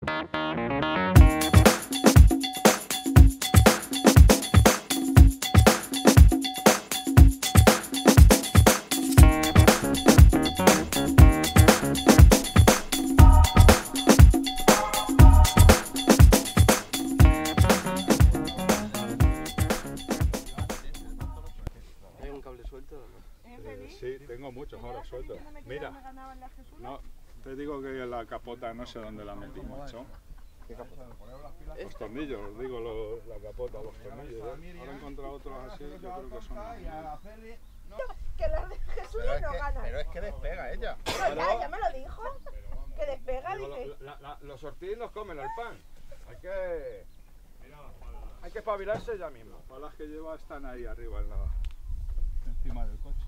Sí, tengo muchos ahora sueltos. Mira, no, te digo que la capota no sé dónde la metí, macho. ¿Qué capota? Los tornillos, os digo la capota, los tornillos. Ahora he encontrado otros así, yo creo que son... Que las de Jesús no ganan. Pero es que despega ella. Pero ya me lo dijo. Que despega, dice. Los ortiz nos comen el pan. Hay que espabilarse ya mismo. Las palas que lleva están ahí arriba, encima del coche.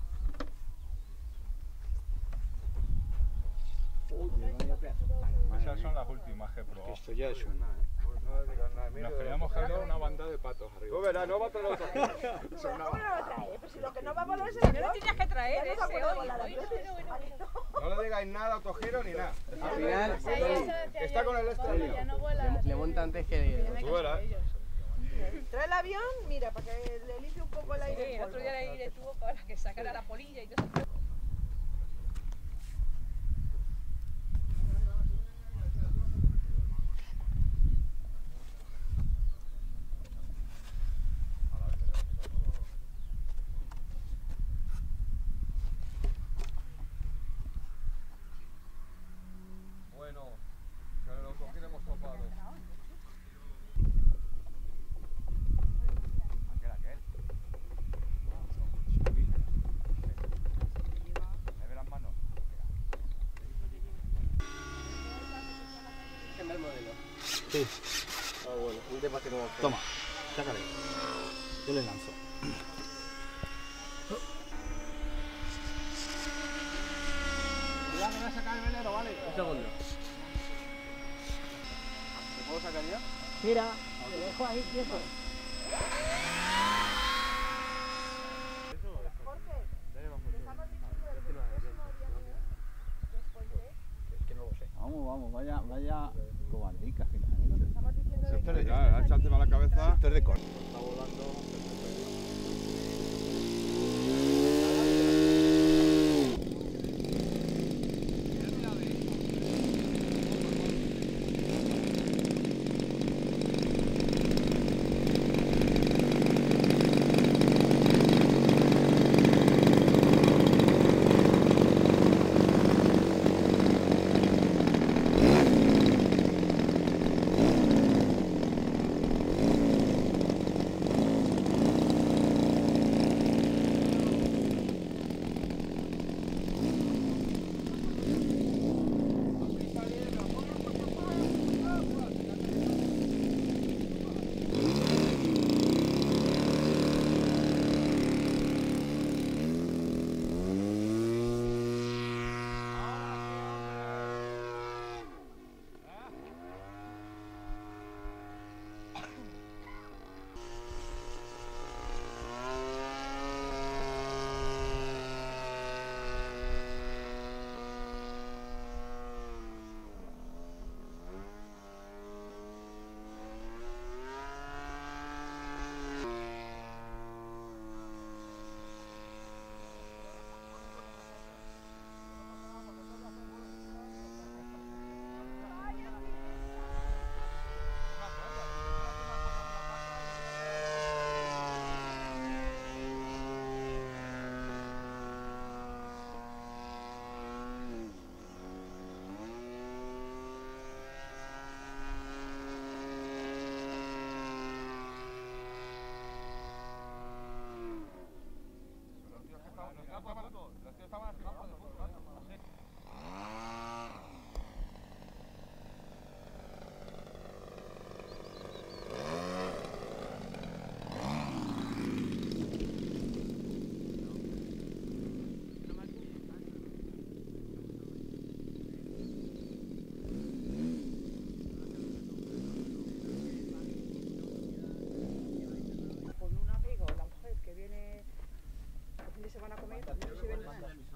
Esas son las últimas que he probado. Esto ya es una... Nos queríamos jalar una banda de patos arriba. Tú verás, no va a traer otro. ¿Cómo no lo trae? Pues si lo que no va a volar es el No avión. lo tenías que traer, Ya no va a ese poder hoy. volar aviones. ¿A que no? No le digáis nada, autogiro ni nada. Al final, Está con el extra. le monta antes que... Tú verás. Trae el avión, mira, para que le limpie un poco el Sí, aire. el otro día le tuvo para que sacara la polilla y todo eso. Bueno, que el autogiro hemos topado. ¿Me ve las manos? el modelo. Sí. Ah, bueno, un tema que no va a hacer. Toma, sácale. Yo le lanzo. Cuidado, que voy a sacar el velero, ¿vale? Un segundo. ¿Me puedo sacar ya? Mira, te dejo ahí quieto. Vamos, vaya cobardicas que están hechas. Ya, échate para la cabeza. Esto es de corte. Está volando.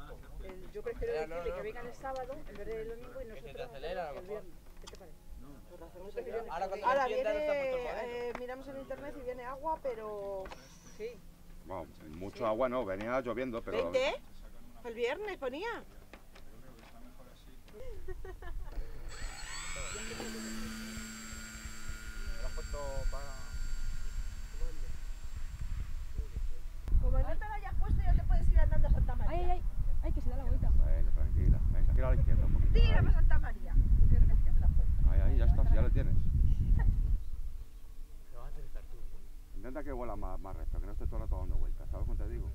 Yo prefiero decirle que vengan el sábado en vez del domingo y nosotros el viernes. ¿Qué te parece? Ahora viene, miramos en internet y viene agua, pero... Sí. Bueno, mucho agua no, venía lloviendo, pero... 20, el viernes ponía. Como no te lo hayas puesto, ya te puedes ir andando a Santa María. Ay, que se da la vuelta. Bueno, tranquila, venga, tira a la izquierda un poquito. Tira para Santa María. Ahí, ya está, ya lo tienes. Intenta que vuela más recto, que no esté todo el rato dando vueltas, ¿sabes cómo te digo?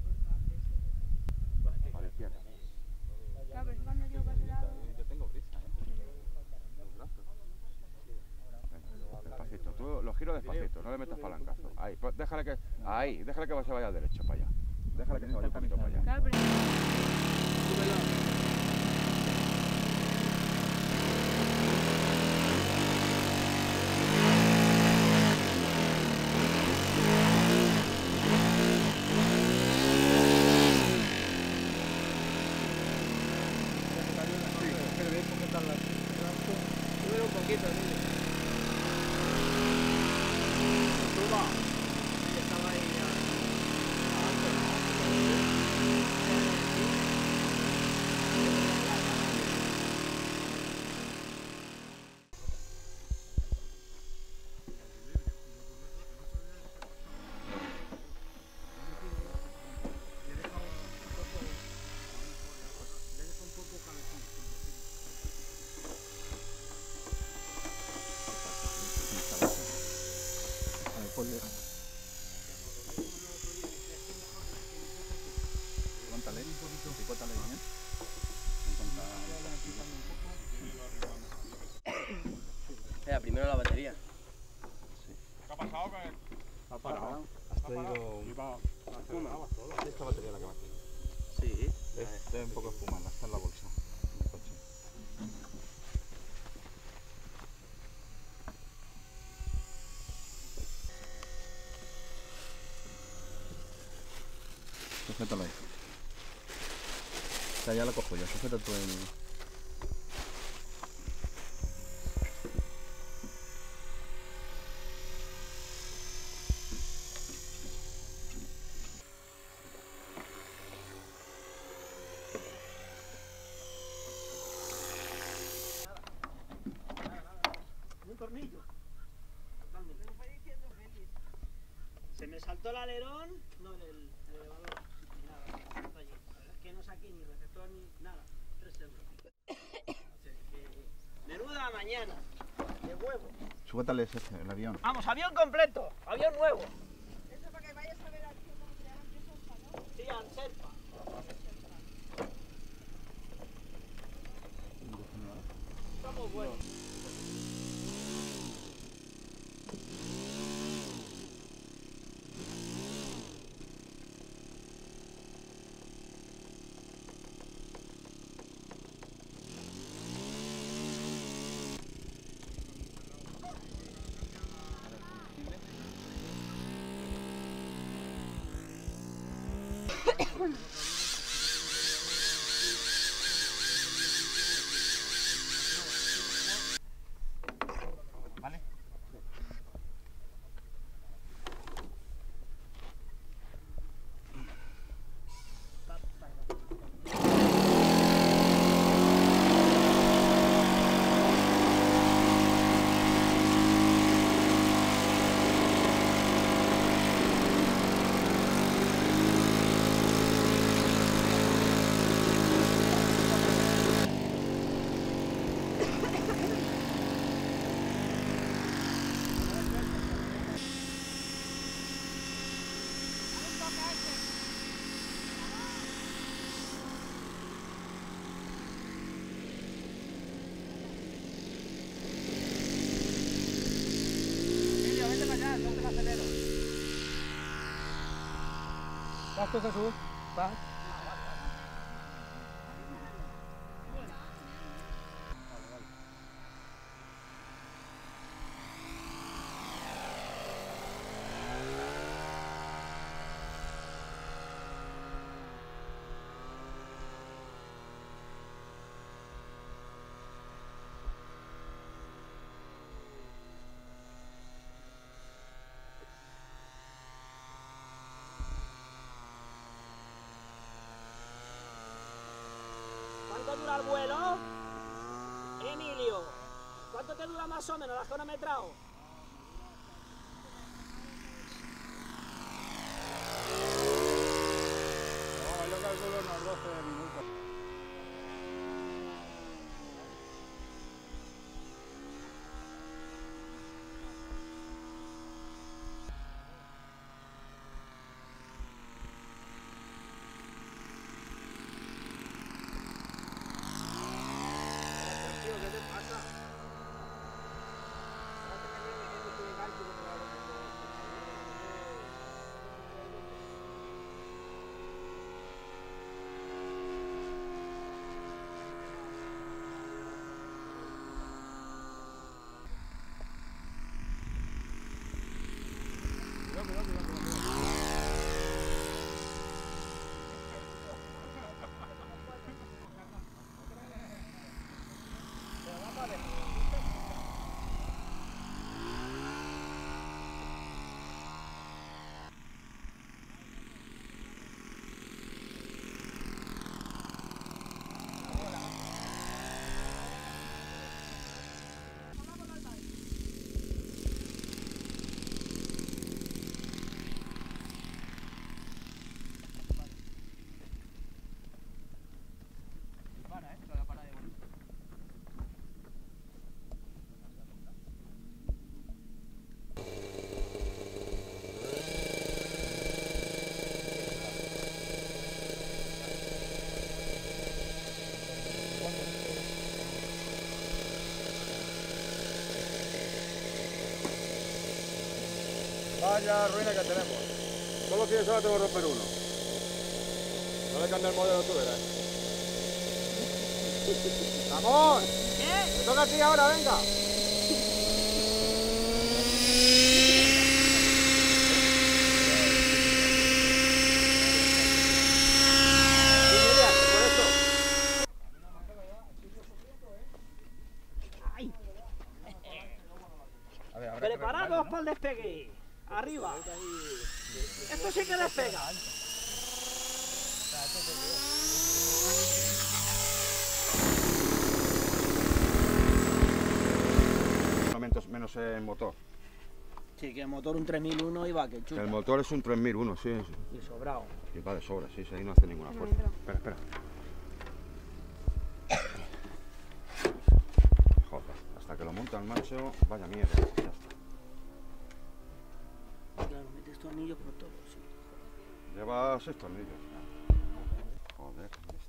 A la izquierda. Claro, pero cuando yo paso lado... Yo tengo prisa, Los brazos. Venga, despacito, tú lo giro despacito, no le metas palancazo. Ahí, pues déjale que se vaya derecho para allá. Déjale que se vaya un poquito para allá. Claro, pero... Primero la batería. ¿Qué ha pasado con él? Ha parado. Has traído... Esta batería la que más tiene. Sí. Este es un poco de espuma, está en la bolsa. En el coche. Sujétalo ahí. O sea, ya lo cojo yo, sujeta tú el... Se me saltó el alerón, no el elevador, nada, saltó allí. La verdad es que no saqué ni receptor ni nada, 3 euros. Menuda mañana, de huevo. Sujétale ese, el avión. Vamos, avión completo, avión nuevo. Eso para que vayas a ver al tío cómo se llama, que es Ospa, ¿no? Sí, Anselpa. Estamos buenos. ¿Vale? ¿Vas tú, Jesús? ¿Vas? dura más o menos, las cronometrado? No, yo calculo unos 12 minutos. Vaya ruina que tenemos. Todos los fines de semana tengo que romper uno. No le cambia el modelo, tú verás. ¡Ramón! ¿Qué? Te toca a ti ahora, venga. Preparados para el despegue. Arriba. Esto sí que despega. Menos el motor. Sí, que el motor un 3001 iba que chuta. El motor es un 3001, sí. Y sobrado. Y va de sobra, sí, ahí no hace ninguna fuerza. Espera. Joder, hasta que lo monta el macho, vaya mierda, ya está. Claro, metes tornillos por todo, sí. Lleva 6 tornillos. Joder,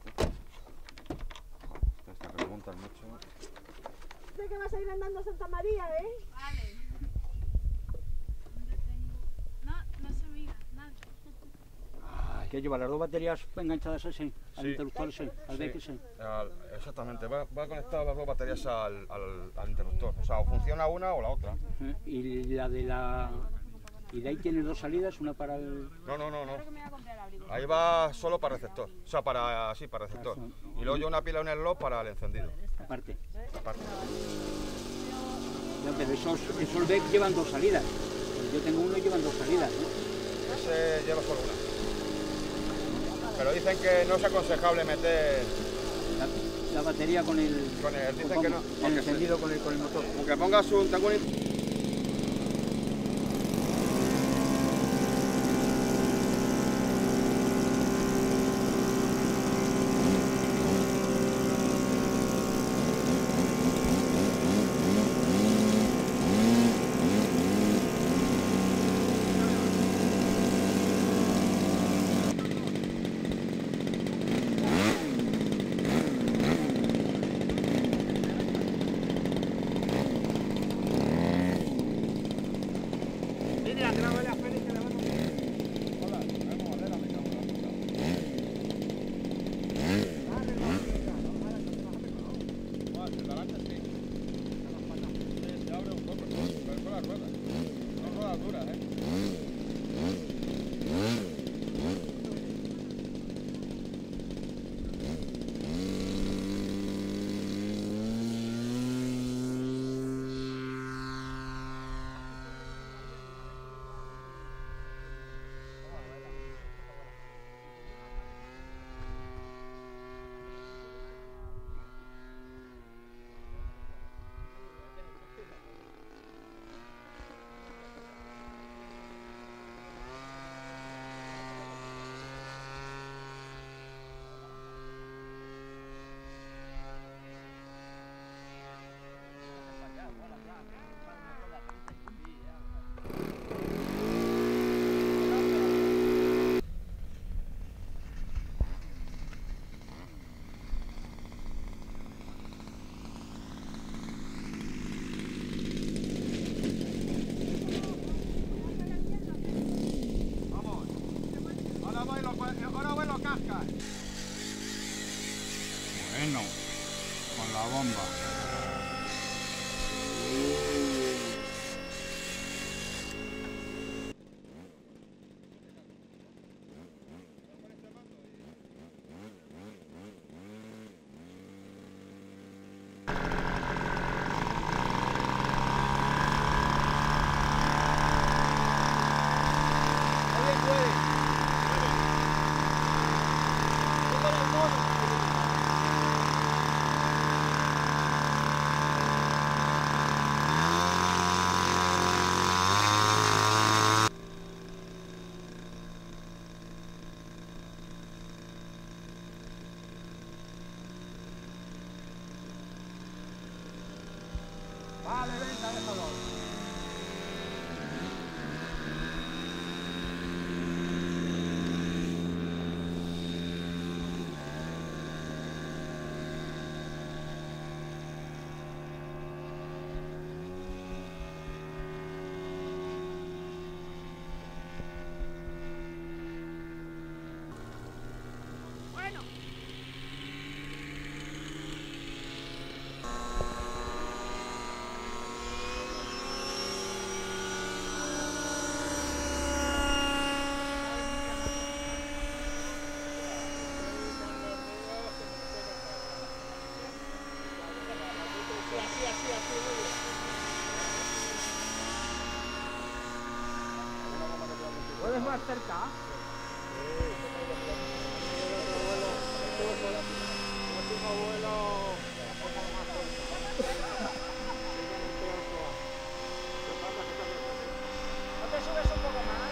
hasta que lo monta el macho. Sé que vas a ir andando a Santa María, ¿eh? Vale. ¿Dónde tengo? No se mira, nada. Hay que llevar las dos baterías enganchadas así, al interruptor ese, al DX. Exactamente, va conectado las dos baterías al interruptor. O sea, o funciona una o la otra. Y la de la... ¿Y de ahí tiene dos salidas? Una para el... No. Ahí va solo para receptor. O sea, para receptor. Y luego yo una pila en el LOB para el encendido. Aparte. Aparte. Ya, pero esos BEC llevan dos salidas. Yo tengo uno y llevan dos salidas, ¿no? Ese lleva solo una. Pero dicen que no es aconsejable meter... La batería con el... dicen que no. El encendido con el motor. Aunque pongas un... bomba. Vale, venga, déjalo. Bueno. ¿Puedes más cerca? ¿No te subes un poco más?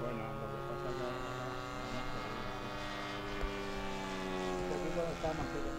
Está más